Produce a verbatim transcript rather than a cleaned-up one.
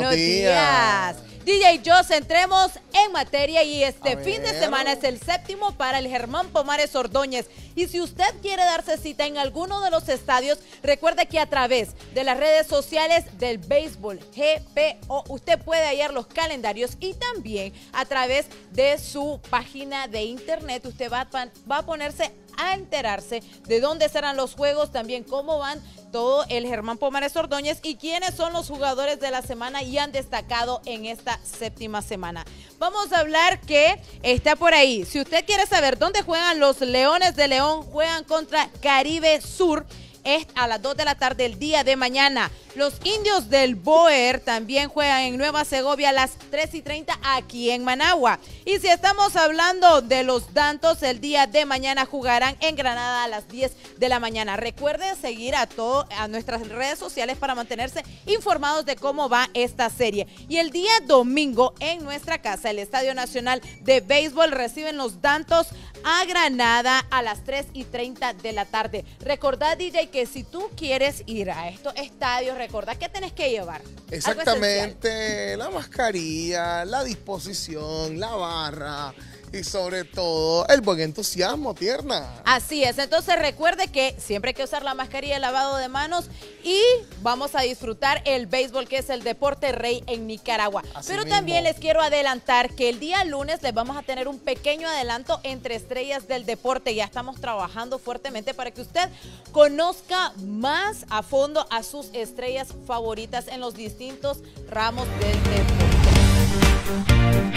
Buenos días. días. D J Joss, entremos en materia y este fin de semana es el séptimo para el Germán Pomares Ordóñez. Y si usted quiere darse cita en alguno de los estadios, recuerde que a través de las redes sociales del Béisbol G P O, usted puede hallar los calendarios y también a través de su página de internet, usted va a, va a ponerse a enterarse de dónde serán los juegos, también cómo van todo el Germán Pomares Ordóñez y quiénes son los jugadores de la semana y han destacado en esta séptima semana. Vamos a hablar que está por ahí. Si usted quiere saber dónde juegan los Leones de León, juegan contra Caribe Sur. Es a las dos de la tarde el día de mañana. Los Indios del Boer también juegan en Nueva Segovia a las tres y treinta aquí en Managua. Y si estamos hablando de los Dantos, el día de mañana jugarán en Granada a las diez de la mañana. Recuerden seguir a, todo, a nuestras redes sociales para mantenerse informados de cómo va esta serie. Y el día domingo en nuestra casa, el Estadio Nacional de Béisbol, reciben los Dantos a Granada a las tres y treinta de la tarde. Recordad, D J, que si tú quieres ir a estos estadios, recordad que tenés que llevar. Exactamente, la mascarilla, la disposición, la barra y sobre todo el buen entusiasmo, tierna. Así es, entonces recuerde que siempre hay que usar la mascarilla, el lavado de manos y vamos a disfrutar el béisbol, que es el deporte rey en Nicaragua. Así Pero mismo. También les quiero adelantar que el día lunes les vamos a tener un pequeño adelanto entre estrellas del deporte. Ya estamos trabajando fuertemente para que usted conozca más a fondo a sus estrellas favoritas en los distintos ramos del deporte.